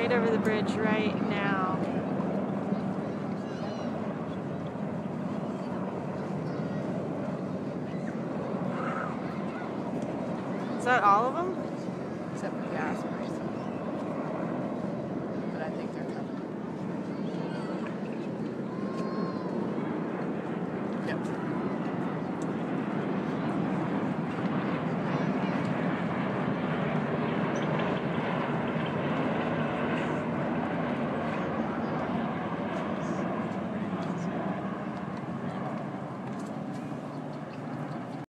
right over the bridge right now. Is that all of them? Except for Jasper's.